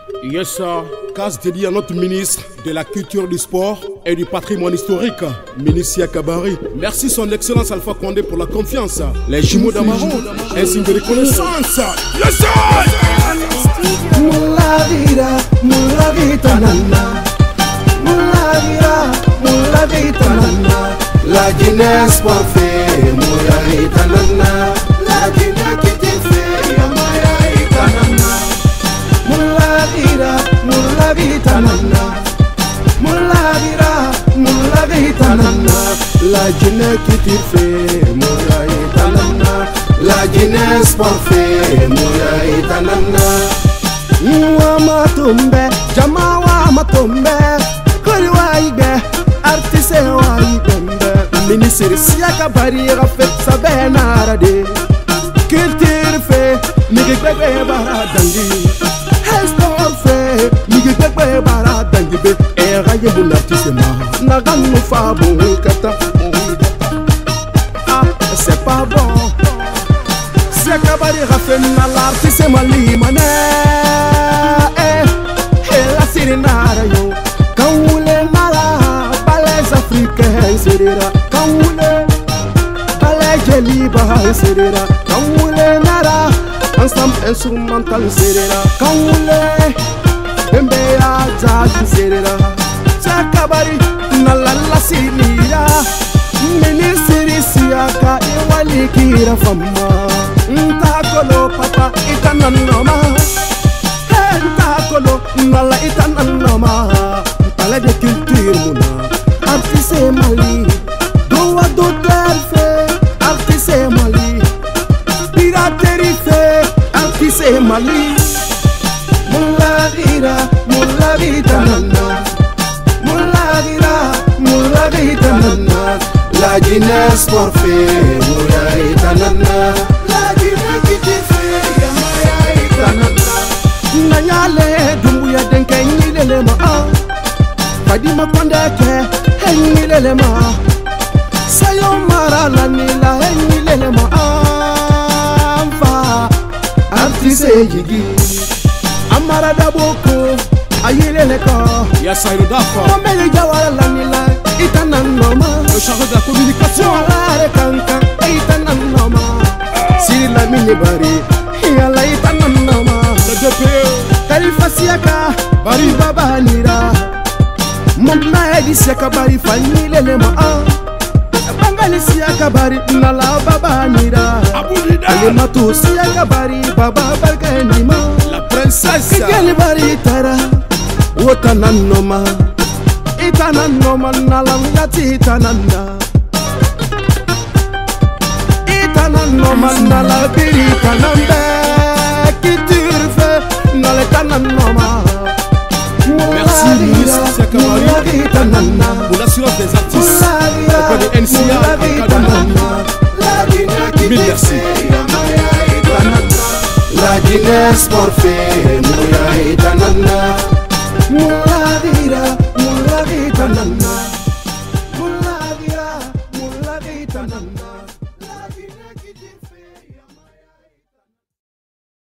Yes, sir. Case dédiée à notre ministre de la culture, du sport et du patrimoine historique, ministre Yakabari. Merci son excellence Alpha Condé pour la confiance. Les jumeaux d'Amaron, un signe de reconnaissance. Yes, sir. Mulla vita nanna, mulla vita nanna. La Guinness pour faire, mulla vita nanna. La Guinness qui te fait, mulla vita nanna. Mulla vita nanna, mulla vita nanna. La Guinness qui te fait, mulla vita nanna. La Guinness pour faire, mulla vita nanna. Wamatumbe, jama wamatumbe, kuri waigbe, artiste waigbe. Ministre Yakabari rafet sabena rade, culture fe, nigegbe baradangi. Sport fe, nigegbe baradangi be. Eraye mon artiste ma, naganu fa bon kata. Ah, c'est pas bon. Yakabari rafet na l'artiste mali mané. Nara yo, kawule nara, balais africain serera, kawule, balais jeliba serera, kawule nara, ensemble instrumental serera, kawule, bembea jazz serera, Yakabari nalala sinira, ministri siaka iwali kira fama, ntakolo papa itananoma. Nala itananama, palais de culture mouna. Artiste Mali, doa d'auteur fait. Artiste Mali, piraterie fait. Artiste Mali, mulla vita nanna, mulla vita nanna. La Guinness pour faire, mulla vita nanna. La Guinness qui te fait, mulla vita nanna. Nanyale dumbuya denke nyilele ma Fadima kondeke nyilele ma Sayo mara la nila nyilele ma Amfa artiste yigi Amara daboko ayilele ko Ya Saïro Dafa Mamele jawara la nila itananoma le chargé de la communication Wala kanka itananoma Si la mini bari yala itananoma Khalifa Siaka, Bari Baba Nira Mama Edi Siaka Bari Fanyile ma Bangali Siaka Bari Nala Baba Nira Alimatu Siaka Bari Baba Barganima La princesse Kigeli Bari Tara Wotananoma Itananoma Nalam Yati Itananda Itananoma Nala Biri Tanambe Merci ministre Yakabari pour l'assurance des artistes auprès de NCA en cas de merci. La Guinness pour faire